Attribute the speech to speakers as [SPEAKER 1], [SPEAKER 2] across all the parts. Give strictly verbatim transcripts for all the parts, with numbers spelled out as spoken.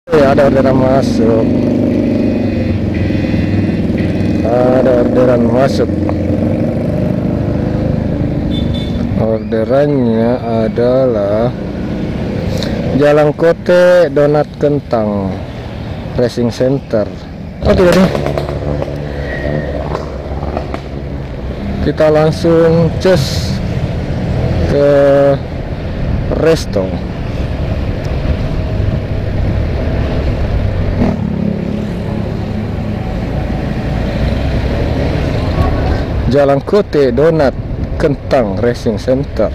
[SPEAKER 1] Ya, ada orderan masuk. Ada orderan masuk. Orderannya adalah Jalan Kote Donat Kentang Racing Center. Oke, jadi kita langsung cus ke resto. Jalan Kote Donat Kentang Racing Center.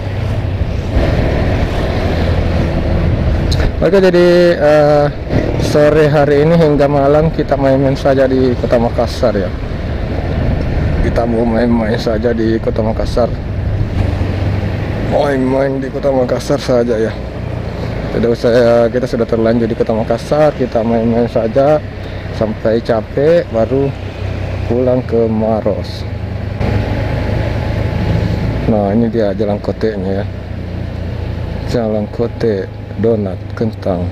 [SPEAKER 1] Oke, jadi uh, sore hari ini hingga malam kita main-main saja di Kota Makassar ya. Kita mau main-main saja di Kota Makassar. Main-main di Kota Makassar saja ya. Tidak usah, kita sudah terlanjur di Kota Makassar, kita main-main saja sampai capek baru pulang ke Maros. Nah, ini dia Jalan Kotenya ya. Jalan Kote Donat Kentang.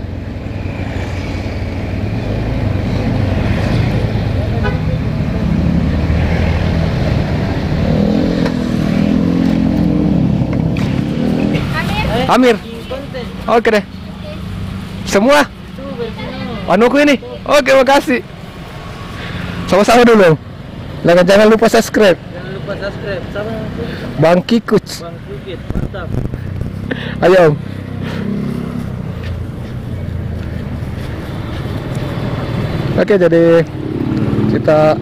[SPEAKER 1] Amir. Oke deh. Semua? Anuku ini. Oke, makasih. Sama-sama dulu. Jangan jangan lupa subscribe.
[SPEAKER 2] Jangan lupa subscribe sama
[SPEAKER 1] Bang Kikuts.
[SPEAKER 2] Bang Kukit, mantap.
[SPEAKER 1] Ayo Om. Oke, jadi kita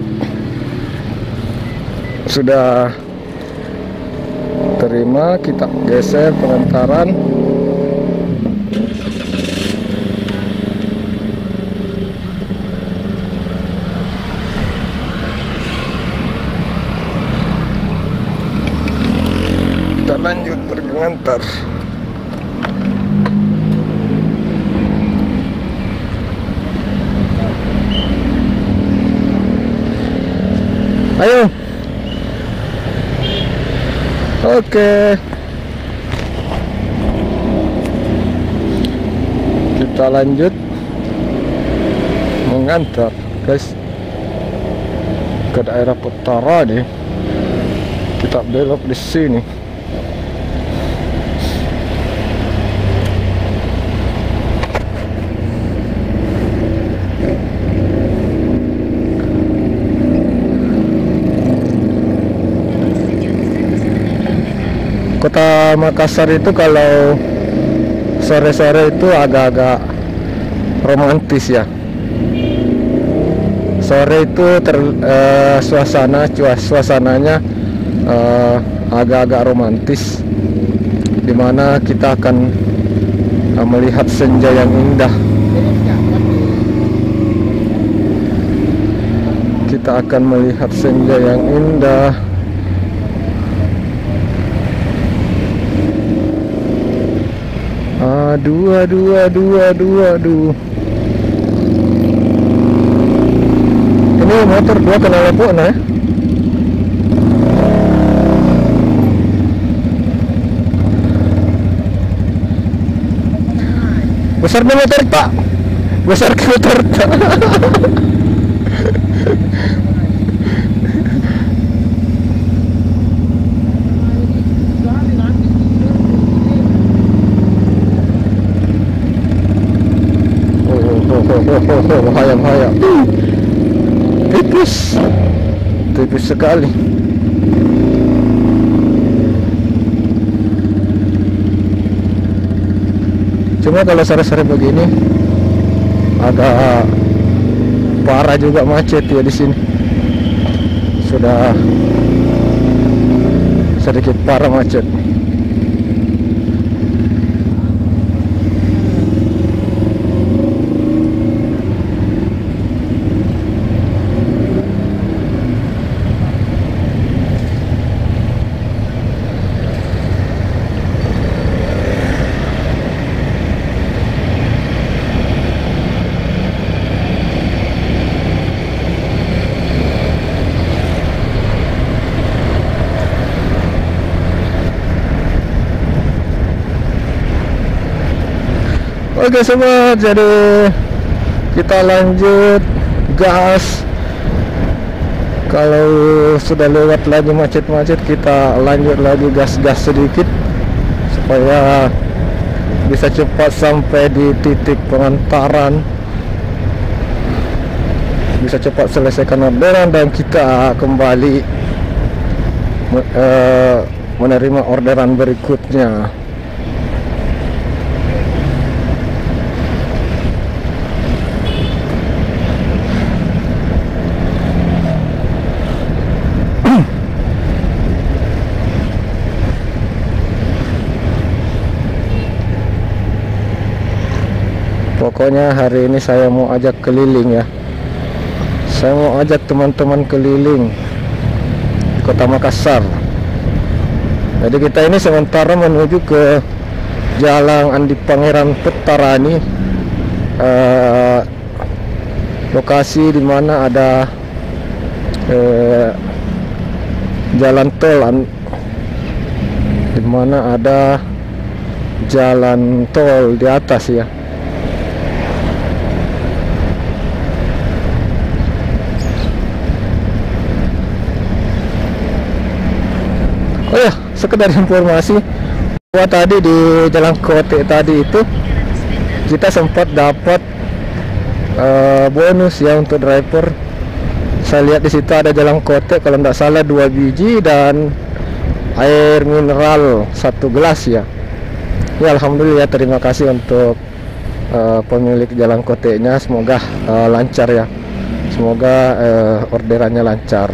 [SPEAKER 1] sudah terima, kita geser pengantaran. Kita lanjut pergi mengantar. Ayo. Oke. Kita lanjut mengantar, guys, ke daerah Petara nih. Kita belok di sini. Kota Makassar itu kalau sore-sore itu agak-agak romantis ya. Sore itu ter, eh, suasana cuaca suasananya eh, agak-agak romantis, dimana kita akan eh, melihat senja yang indah. Kita akan melihat senja yang indah. Aduh, aduh, aduh, aduh, aduh. Ini motor dua kena lepuk nah. Besar nih motor Pak. Besar ke motor Pak. Bahaya, bahaya. Tipis, tipis sekali. Cuma kalau sore-sore begini agak parah juga macet ya di sini. Sudah sedikit parah macet. Oke sobat, jadi kita lanjut gas. Kalau sudah lewat lagi macet-macet, kita lanjut lagi gas-gas sedikit supaya bisa cepat sampai di titik pengantaran, bisa cepat selesaikan orderan dan kita kembali uh, menerima orderan berikutnya. Pokoknya hari ini saya mau ajak keliling ya. Saya mau ajak teman-teman keliling di Kota Makassar. Jadi kita ini sementara menuju ke Jalan Andi Pangeran Petarani, eh, lokasi di mana ada eh, jalan tol, di mana ada jalan tol di atas ya. Oh ya, sekedar informasi bahwa tadi di Jalan Kote tadi itu kita sempat dapat uh, bonus ya untuk driver. Saya lihat di situ ada Jalan Kote kalau tidak salah dua biji dan air mineral satu gelas ya. Ya alhamdulillah, terima kasih untuk uh, pemilik Jalan Kote-nya. Semoga uh, lancar ya. Semoga uh, orderannya lancar.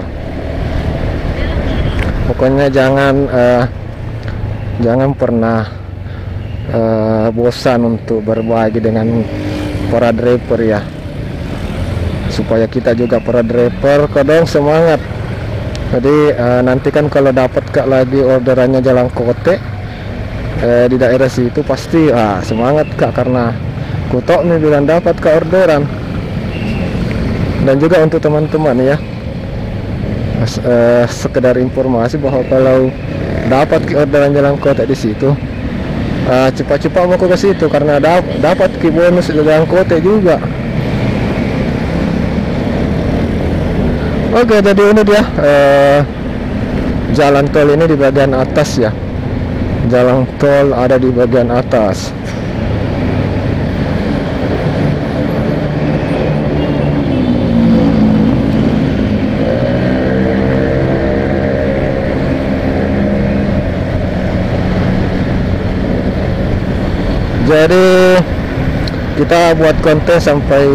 [SPEAKER 1] Pokoknya jangan uh, jangan pernah uh, bosan untuk berbagi dengan para driver ya, supaya kita juga para driver kadang semangat. Jadi uh, nanti kan kalau dapat kak lagi orderannya Jalan Kote uh, di daerah situ pasti ah, semangat kak, karena kutok nih bilang dapat kak orderan. Dan juga untuk teman-teman ya, Uh, sekedar informasi bahwa kalau dapat ki orderan Jalan Kote di situ, uh, cepat-cepat mau ke situ karena da dapat ki bonus Jalan Kote juga. Oke, jadi ini dia uh, jalan tol ini di bagian atas ya. Jalan tol ada di bagian atas. Jadi kita buat konten sampai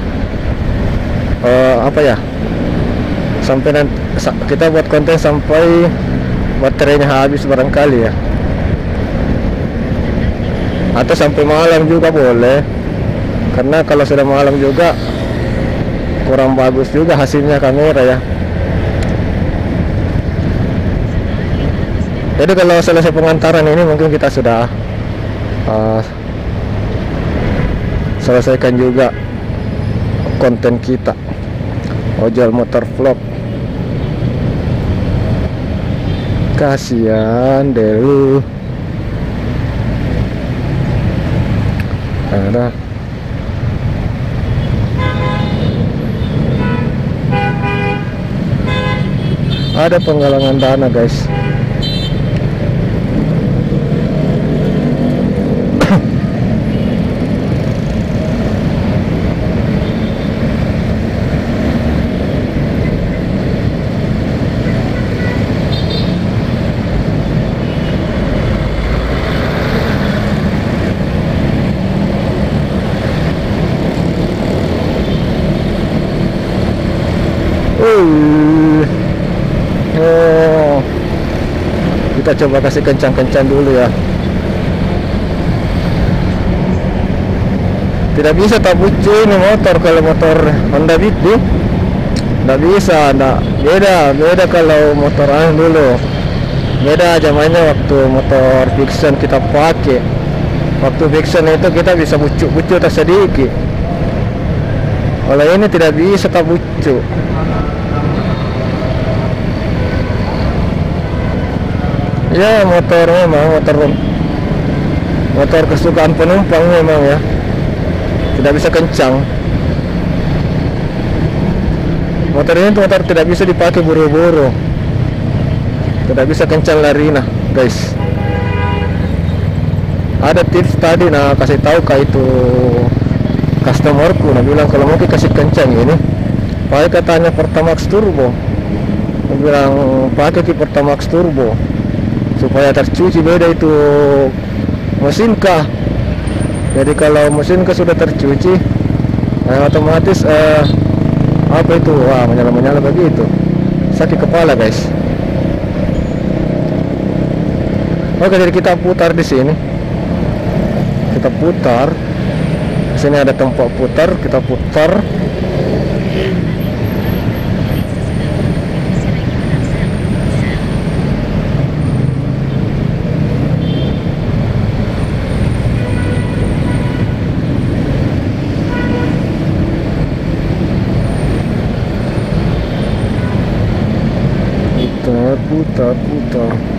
[SPEAKER 1] uh, apa ya? Sampai nanti, kita buat konten sampai baterainya habis barangkali ya. Atau sampai malam juga boleh. Karena kalau sudah malam juga kurang bagus juga hasilnya kamera ya. Jadi kalau selesai pengantaran ini mungkin kita sudah uh, selesaikan juga konten kita ojol motor vlog. Kasihan deh lu. Ada ada penggalangan dana guys. Oh, kita coba kasih kencang-kencang dulu ya. Tidak bisa tak bucu ini motor kalau motor Honda Beat tuh. Tidak bisa, tidak beda, beda kalau motor an dulu. Beda zamannya waktu motor Vixen kita pakai. Waktu Vixen itu kita bisa bucu-bucu tak sedikit. Kalau ini tidak bisa tak bucu. Ya motor memang motor motor kesukaan penumpang memang ya. tidak bisa kencang. Motor ini tuh motor tidak bisa dipakai buru-buru, tidak bisa kencang lari nah guys. Ada tips tadi nah kasih tahu kah itu customerku, nah bilang kalau mau kasih kencang ini pakai katanya Pertamax Turbo. Dia bilang pakai ki Pertamax Turbo supaya tercuci, beda itu mesin kah. Jadi kalau mesin kah sudah tercuci, nah, otomatis eh, apa itu, wah menyala-menyala begitu, sakit kepala guys. Oke, jadi kita putar di sini, kita putar. Di sini ada tempat putar, kita putar. Putar, putar, putar.